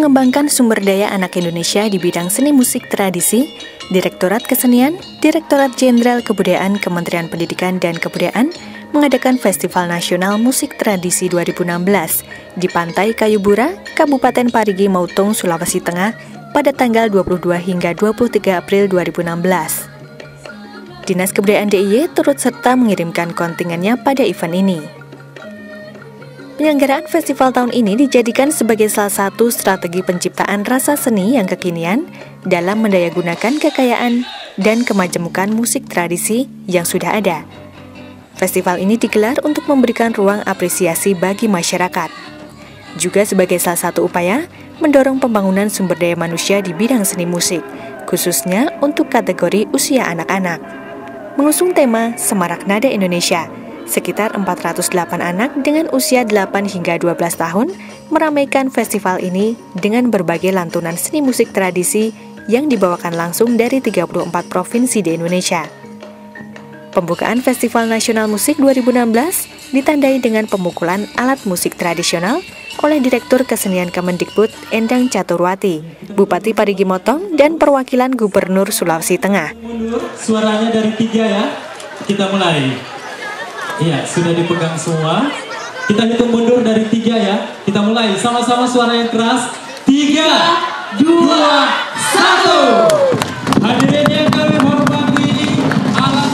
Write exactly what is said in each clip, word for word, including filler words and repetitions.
mengembangkan sumber daya anak Indonesia di bidang seni musik tradisi, Direktorat Kesenian, Direktorat Jenderal Kebudayaan Kementerian Pendidikan dan Kebudayaan mengadakan Festival Nasional Musik Tradisi dua ribu enam belas di Pantai Kayubura, Kabupaten Parigi Motong, Sulawesi Tengah pada tanggal dua puluh dua hingga dua puluh tiga April dua ribu enam belas. Dinas Kebudayaan D I Y turut serta mengirimkan kontingennya pada event ini. Penyelenggaraan festival tahun ini dijadikan sebagai salah satu strategi penciptaan rasa seni yang kekinian dalam mendayagunakan kekayaan dan kemajemukan musik tradisi yang sudah ada. Festival ini digelar untuk memberikan ruang apresiasi bagi masyarakat. Juga sebagai salah satu upaya mendorong pembangunan sumber daya manusia di bidang seni musik, khususnya untuk kategori usia anak-anak. Mengusung tema Semarak Nada Indonesia, sekitar empat ratus delapan anak dengan usia delapan hingga dua belas tahun meramaikan festival ini dengan berbagai lantunan seni musik tradisi yang dibawakan langsung dari tiga puluh empat provinsi di Indonesia. Pembukaan Festival Nasional Musik dua ribu enam belas ditandai dengan pemukulan alat musik tradisional oleh Direktur Kesenian Kemendikbud Endang Caturwati, Bupati Parigi Motong, dan perwakilan Gubernur Sulawesi Tengah. Suaranya dari tiga ya, kita mulai. Iya, sudah dipegang semua. Kita hitung mundur dari tiga ya. Kita mulai, sama-sama suara yang keras. Tiga, dua, satu. Hadirin yang kami hormati, alat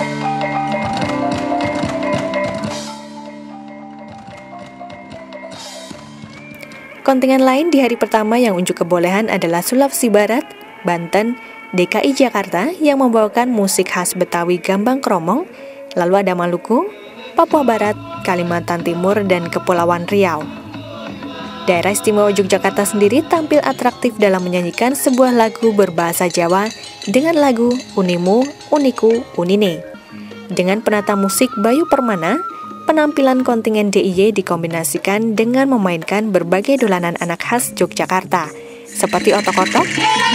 kontingen lain di hari pertama yang unjuk kebolehan adalah Sulawesi Barat, Banten, D K I Jakarta yang membawakan musik khas Betawi Gambang Kromong, lalu ada Maluku, Papua Barat, Kalimantan Timur, dan Kepulauan Riau. Daerah Istimewa Yogyakarta sendiri tampil atraktif dalam menyanyikan sebuah lagu berbahasa Jawa dengan lagu Unimu, Uniku, Unine. Dengan penata musik Bayu Permana, penampilan kontingen D I Y dikombinasikan dengan memainkan berbagai dolanan anak khas Yogyakarta, seperti otok-otok,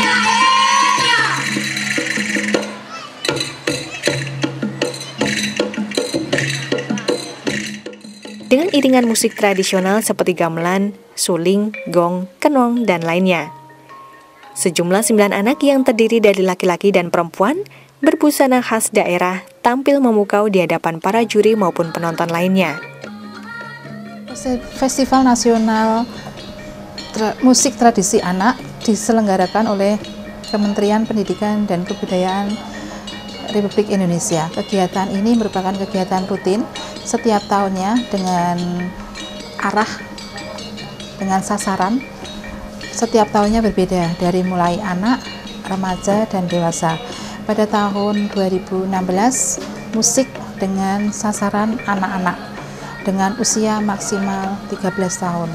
dengan iringan musik tradisional seperti gamelan, suling, gong, kenong, dan lainnya. Sejumlah sembilan anak yang terdiri dari laki-laki dan perempuan berbusana khas daerah tampil memukau di hadapan para juri maupun penonton lainnya. Festival Nasional Tra- Musik Tradisi Anak diselenggarakan oleh Kementerian Pendidikan dan Kebudayaan Republik Indonesia. Kegiatan ini merupakan kegiatan rutin setiap tahunnya dengan arah, dengan sasaran. Setiap tahunnya berbeda, dari mulai anak, remaja, dan dewasa. Pada tahun dua ribu enam belas, musik dengan sasaran anak-anak dengan usia maksimal tiga belas tahun.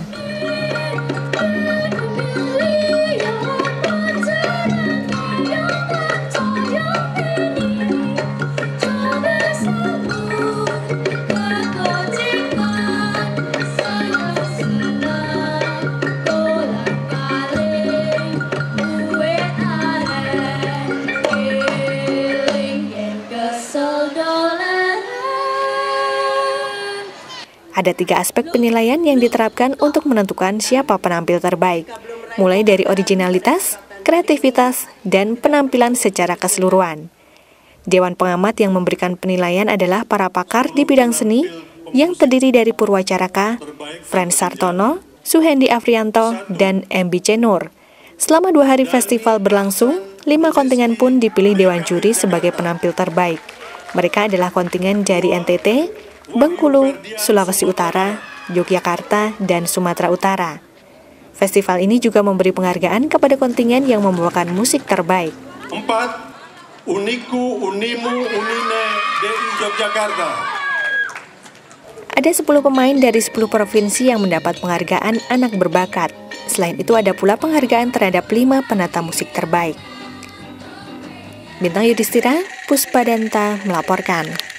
Ada tiga aspek penilaian yang diterapkan untuk menentukan siapa penampil terbaik, mulai dari originalitas, kreativitas, dan penampilan secara keseluruhan. Dewan pengamat yang memberikan penilaian adalah para pakar di bidang seni yang terdiri dari Purwacaraka, Frans Sartono, Suhendi Afrianto, dan M B C Nur. Selama dua hari festival berlangsung, lima kontingen pun dipilih Dewan Juri sebagai penampil terbaik. Mereka adalah kontingen dari N T T, Bengkulu, Sulawesi Utara, Yogyakarta, dan Sumatera Utara. Festival ini juga memberi penghargaan kepada kontingen yang membawakan musik terbaik. Empat, Uniku, Unimu, Unine, D I Y Yogyakarta. Ada sepuluh pemain dari sepuluh provinsi yang mendapat penghargaan anak berbakat. Selain itu ada pula penghargaan terhadap lima penata musik terbaik. Bintang Yudhistira, Puspadanta melaporkan.